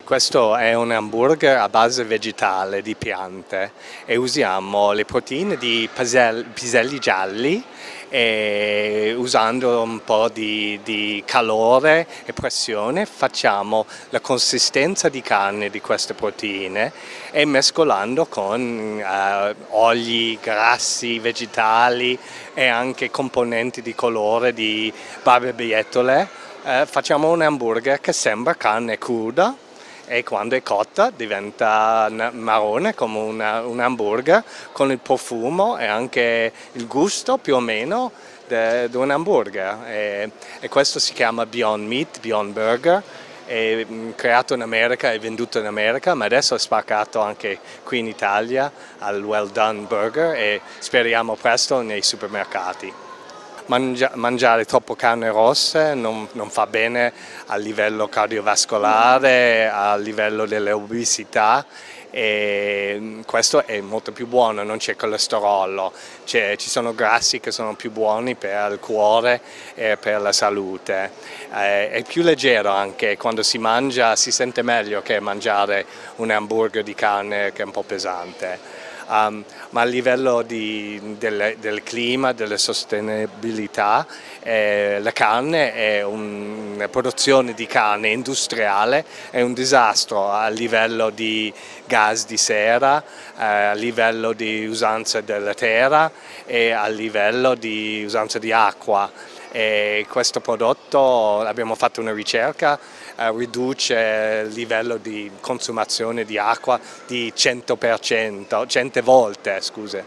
Questo è un hamburger a base vegetale di piante e usiamo le proteine di piselli gialli e usando un po' di calore e pressione facciamo la consistenza di carne di queste proteine e mescolando con oli, grassi, vegetali e anche componenti di colore di barbabietole facciamo un hamburger che sembra carne cruda e quando è cotta diventa marrone come un hamburger con il profumo e anche il gusto più o meno di un hamburger e questo si chiama Beyond Meat, Beyond Burger, è creato in America e venduto in America ma adesso è spaccato anche qui in Italia al Well Done Burger e speriamo presto nei supermercati. Mangiare troppo carne rossa non fa bene a livello cardiovascolare, a livello dell'obesità e questo è molto più buono, non c'è colesterolo, ci sono grassi che sono più buoni per il cuore e per la salute. È più leggero anche, quando si mangia si sente meglio che mangiare un hamburger di carne che è un po' pesante. Ma a livello del clima, della sostenibilità, la carne è una produzione di carne industriale, è un disastro a livello di gas di sera, a livello di usanza della terra e a livello di usanza di acqua. E questo prodotto, abbiamo fatto una ricerca, riduce il livello di consumazione di acqua di 100%, 100 volte, scuse,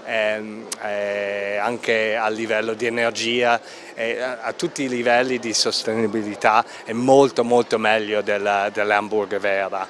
anche a livello di energia, a tutti i livelli di sostenibilità è molto meglio dell'hamburger vera.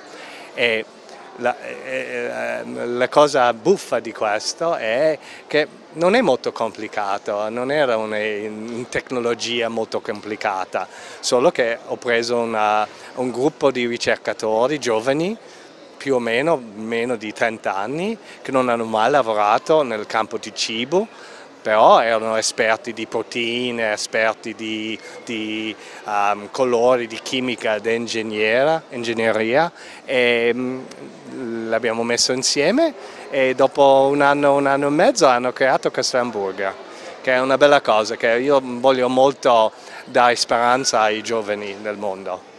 La cosa buffa di questo è che non è molto complicato, non era una tecnologia molto complicata, solo che ho preso un gruppo di ricercatori giovani, più o meno di 30 anni, che non hanno mai lavorato nel campo di cibo, però erano esperti di proteine, esperti di colori, di chimica, di ingegneria e l'abbiamo messo insieme e dopo un anno e mezzo hanno creato questo hamburger, che è una bella cosa, che io voglio molto dare speranza ai giovani del mondo.